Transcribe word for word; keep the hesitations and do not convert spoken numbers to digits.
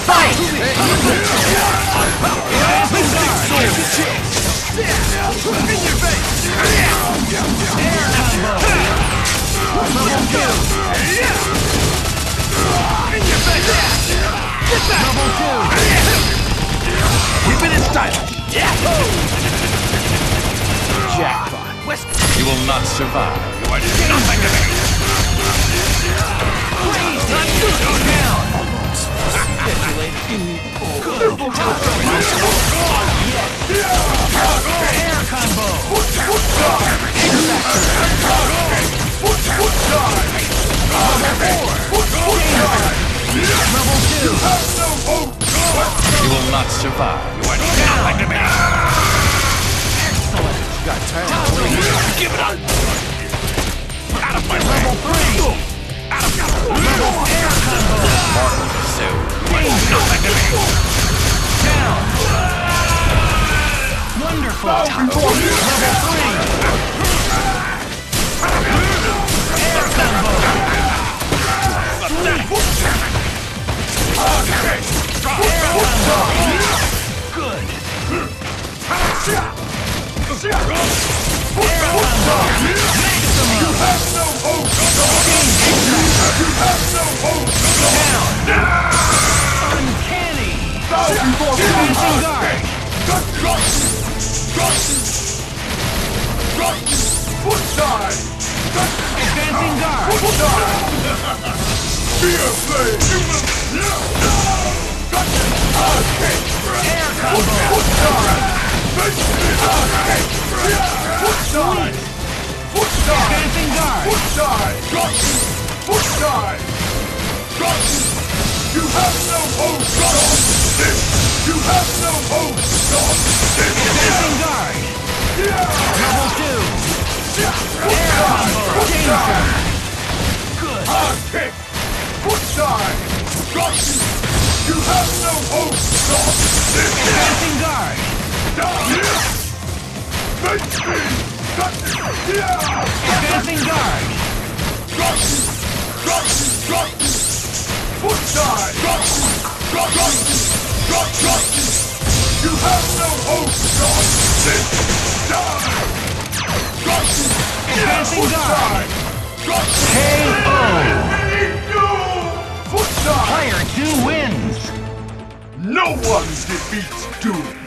Fight! In your face! Air combo! Level two! In your face! Get back! Level two! Keep it in style! Jackpot! You will not survive. You are nothing to me! Down! Speculate. Good! Air combo! Level two! You will not survive. You are nothing to me! Excellent! Got time. Give it up! Out of my way! Level three! Out of your Level air combo! Mortal pursuit. nothing to me! Down! Wonderful! Level three! Air combo! Pathetic! Air combo! Good! Air combo! Down! Uncanny! Advancing guard! Advancing guard! Air combo! Advancing guard! You have no hope! You have no hope! Advancing guard! Level two! Air combo! Danger! Good! Hard kick! Foot side! Drop! You have no hope! Advancing guard! Face me! Cut! Advancing guard! Drop! Drop! Drop! Foot side! Drop! Drop! Drop! Drop! Drop! You have no hope! Drop! Die! Drop! Advancing guard! Drop! K O! Foot side! Player two wins! No one defeats Doom!